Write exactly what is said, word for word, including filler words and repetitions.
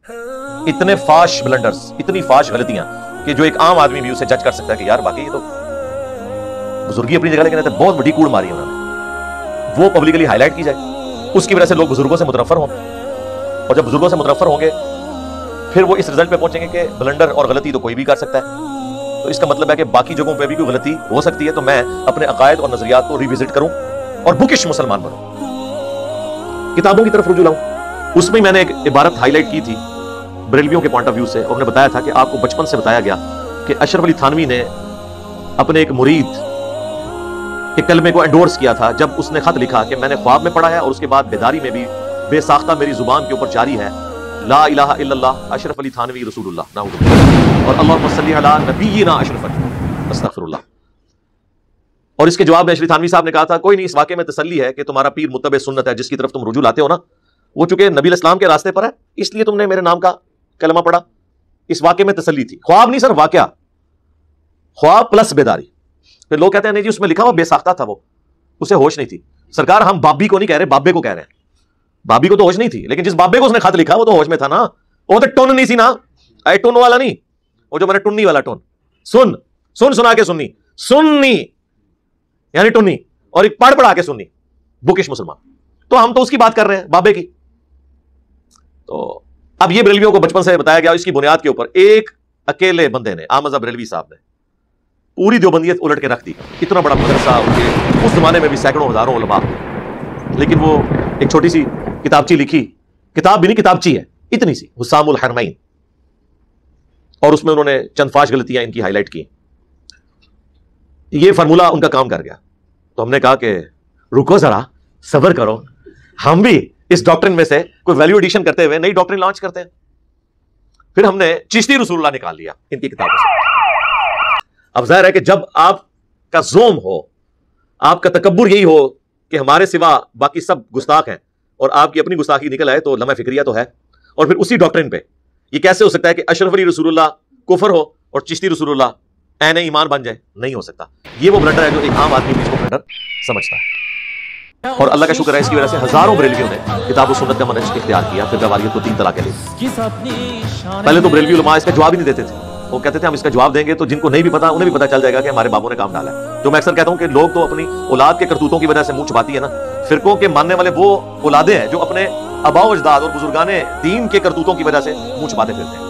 اتنے فاش بلنڈرز، اتنی فاش غلطیاں کہ جو ایک عام آدمی بھی اسے جج کر سکتا ہے کہ یار باقی یہ تو بزرگی اپنی جگہ، لیکن بہت بڑی کوڑ ماری ہے انہوں نے، وہ پبلکلی ہائی لائٹ کی جائے، اس کی وجہ سے لوگ بزرگوں سے متنفر ہوں، اور جب بزرگوں سے متنفر ہوں گے پھر وہ اس رزلٹ پہ پہنچیں گے کہ بلنڈر اور غلطی تو کوئی بھی کر سکتا ہے، تو اس کا مطلب ہے کہ باقی جگہوں پہ بھی کوئی غلطی ہو سکتی ہے، تو میں اپنے عقائد اور نظریات کو ریوزٹ کروں اور بکش مسلمان بنوں، کتابوں کی طرف رجوع لاؤں۔ اس میں میں نے ایک عبارت ہائی لائٹ کی تھی بریلویوں کے پوائنٹ آف ویو سے، اور نے بتایا تھا کہ آپ کو بچپن سے بتایا گیا کہ اشرف علی تھانوی نے اپنے ایک مرید کے کلمے کو انڈورس کیا تھا جب اس نے خط لکھا کہ میں نے خواب میں پڑھا ہے اور اس کے بعد بیداری میں بھی بے ساختہ میری زبان کے اوپر جاری ہے لا الہ الا اللہ اشرف علی تھانوی رسول اللہ، نعوذ باللہ، اور اللہم صلی علی نبینا اشرف علی، استغفر اللہ۔ اور اس کے جواب میں اشرف تھانوی صاحب نے کہا تھا کوئی نہیں، اس واقعے میں تسلی ہے کہ تمہارا پیر متبع سنت ہے، جس کی طرف تم رجوع لاتے ہو نا وہ چونکہ نبی الاسلام کے راستے پر ہے، اس لیے تم نے میرے نام کا کلمہ پڑھا، اس واقعے میں تسلی تھی۔ خواب نہیں سر، واقعہ، خواب پلس بیداری۔ پھر لوگ کہتے ہیں نہیں جی اس میں لکھا ہوا بے ساختہ تھا، وہ اسے ہوش نہیں تھی۔ سرکار ہم بابی کو نہیں کہہ رہے، بابے کو کہہ رہے ہیں، بابی کو تو ہوش نہیں تھی، لیکن جس بابے کو اس نے خط لکھا وہ تو ہوش میں تھا نا، وہ تو ٹون نہیں سی نا، اے ٹون والا نہیں، وہ جو میں نے ٹنی والا ٹون، سن سن سنا کے سننی، سننی یعنی ٹنی، اور ایک پڑھ پڑھا کے سننی، بکش مسلمان، تو ہم تو اس کی بات کر رہے ہیں بابے کی۔ تو اب یہ بریلویوں کو بچپن سے بتایا گیا، اس کی بنیاد کے اوپر ایک اکیلے بندے نے، احمد بریلوی صاحب نے پوری دیوبندیت الٹ کے رکھ دی۔ اتنا بڑا مدرسہ اس زمانے میں بھی سینکڑوں ہزاروں علماء، لیکن وہ ایک چھوٹی سی کتابچی لکھی، کتاب بھی نہیں کتابچی ہے اتنی سی، حسام الحرمین، اور اس میں انہوں نے چند فاش غلطیاں ان کی ہائی لائٹ کی۔ یہ فارمولہ ان کا کام کر گیا، تو ہم نے کہا کہ رکو ذرا، صبر کرو، ہم بھی اس ڈاکٹرن میں سے کوئی ویلیو ایڈیشن کرتے ہوئے نئی ڈاکٹرن لانچ کرتے ہیں۔ پھر ہم نے چشتی رسول اللہ نکال لیا ان کی کتابوں سے۔ اب ظاہر ہے کہ جب آپ کا زوم ہو، آپ کا تکبر یہی ہو کہ ہمارے سوا باقی سب گستاخ ہیں، اور آپ کی اپنی گستاخی نکل آئے تو لمحہ فکریہ تو ہے، اور پھر اسی ڈاکٹرن پہ یہ کیسے ہو سکتا ہے کہ اشرف علی رسول اللہ کفر ہو اور چشتی رسول اللہ عین ایمان بن جائے؟ نہیں ہو سکتا۔ یہ وہ بلنڈر ہے جو ایک عام آدمی بھی اس کو بلنڈر سمجھتا ہے، اور اللہ کا شکر ہے اس کی وجہ سے ہزاروں بریلویوں نے کتاب و سنت کا منہج اختیار کیا، پھر واریت کو تین طلاقیں دی۔ پہلے تو بریلوی علماء اس کا جواب ہی نہیں دیتے تھے، وہ کہتے تھے ہم اس کا جواب دیں گے تو جن کو نہیں بھی پتا انہیں بھی پتا چل جائے گا کہ ہمارے بابوں نے کام ڈالا ہے۔ جو میں اکثر کہتا ہوں کہ لوگ تو اپنی اولاد کے کرتوتوں کی وجہ سے منہ چھپاتی ہے نا، فرقوں کے ماننے والے وہ اولادیں ہیں جو اپنے آباء و اجداد اور بزرگان دین کے کرتوتوں کی وجہ سے منہ چھپاتے پھرتے ہیں۔